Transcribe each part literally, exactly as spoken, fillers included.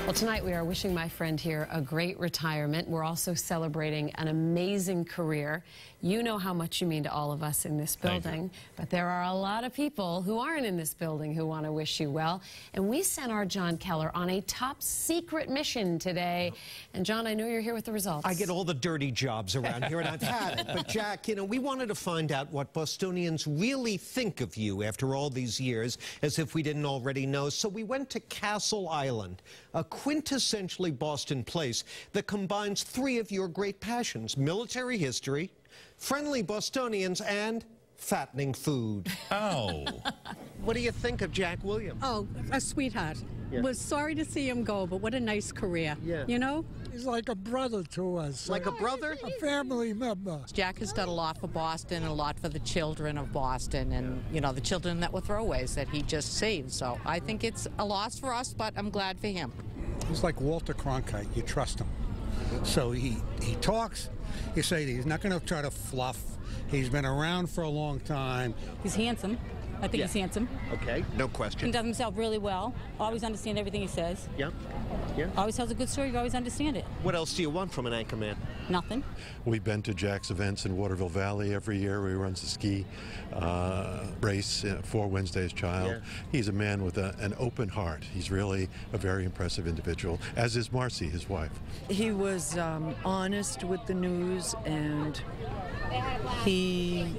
Well, tonight we are wishing my friend here a great retirement. We're also celebrating an amazing career. You know how much you mean to all of us in this building, but there are a lot of people who aren't in this building who want to wish you well. And we sent our John Keller on a top secret mission today. And John, I know you're here with the results. I get all the dirty jobs around here, and I've had it. But Jack, you know, we wanted to find out what Bostonians really think of you after all these years, as if we didn't already know. So we went to Castle Island, a quintessentially Boston place that combines three of your great passions: military history, friendly Bostonians, and fattening food. Oh. What do you think of Jack Williams? Oh, a sweetheart. Yeah. Was sorry to see him go, but what a nice career. Yeah. You know? He's like a brother to us. Like a brother? A family member. Jack has done a lot for Boston and a lot for the children of Boston and, you know, the children that were throwaways that he just saved. So I think it's a loss for us, but I'm glad for him. He's like Walter Cronkite. You trust him. So he, he talks, you say he's not going to try to fluff. He's been around for a long time. He's handsome. I think Yeah. he's handsome. Okay, no question. He does himself really well. Always understand everything he says. Yeah, yeah. Always tells a good story. You always understand it. What else do you want from an anchorman? Nothing. We've been to Jack's events in Waterville Valley every year. He runs the ski uh, race uh, for Wednesday's Child. Yeah. He's a man with a, an open heart. He's really a very impressive individual, as is Marcy, his wife. He was um, honest with the news, and he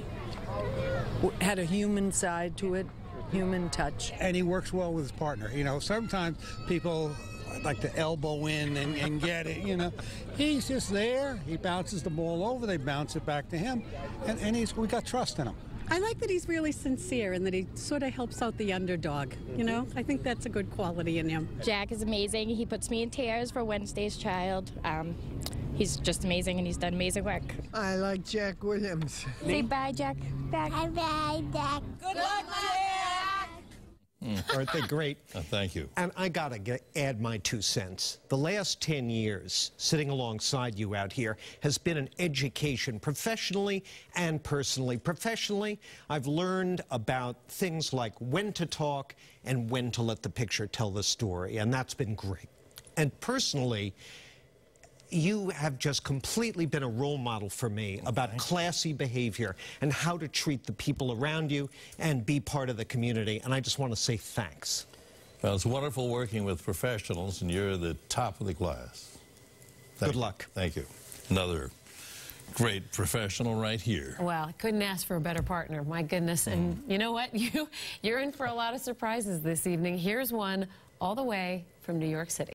w had a human side to it, human touch. And he works well with his partner. You know, sometimes people like to elbow in and, and get it, you know. He's just there. He bounces the ball over. They bounce it back to him. And, and he's, we got trust in him. I like that he's really sincere and that he sort of helps out the underdog. You know? I think that's a good quality in him. Jack is amazing. He puts me in tears for Wednesday's Child. Um, he's just amazing, and he's done amazing work. I like Jack Williams. Say bye, Jack. Back. Bye, bye, Jack. Good luck, Jack! Aren't they great? Uh, thank you. And I gotta get, add my two cents. The last ten years, sitting alongside you out here, has been an education, professionally and personally. Professionally, I've learned about things like when to talk and when to let the picture tell the story, and that's been great. And personally, you have just completely been a role model for me okay. about classy behavior and how to treat the people around you and be part of the community. And I just want to say thanks. Well, it's wonderful working with professionals, and you're the top of the class. Thank Good you. luck. Thank you. Another great professional right here. Well, I couldn't ask for a better partner. My goodness. And mm. you know what? You, you're in for a lot of surprises this evening. Here's one all the way from New York City.